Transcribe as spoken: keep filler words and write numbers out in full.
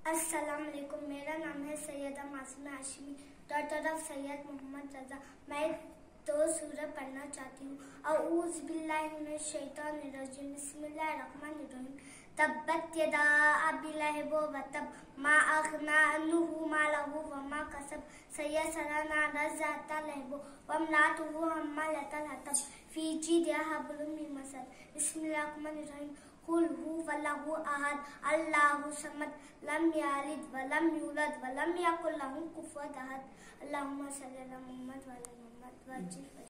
अस्सलाम वालेकुम। मेरा नाम है सैयदा मासूमे हashimi, डॉटर ऑफ सैयद मोहम्मद रजा। मैं दो सूरत पढ़ना चाहती हूँ। औज़ु बिल्लाहि मिनश शैतानिर रजीम, बिस्मिल्लाहिर रहमानिर रहीम। तब्बत यदा अबी लहब व तब, मा अग़ना अन्हु मालुहु व मा कसब, सयस्ला नारन ज़ाता लहब व इम्राअतुहु हम्मालतल हतब, फी जीदिहा हब्लुम मिन मसद। बिस्मिल्लाहिर रहमानिर रहीम। कुल हुवल्लाहु अहद, अल्लाहु समद, लम यलिद व लम यूलद व लम यकुल लहु कुफुवन अहद। अल्लाहुम्मा सल्लि अला मुहम्मद व अला मुहम्मद व अज्जिल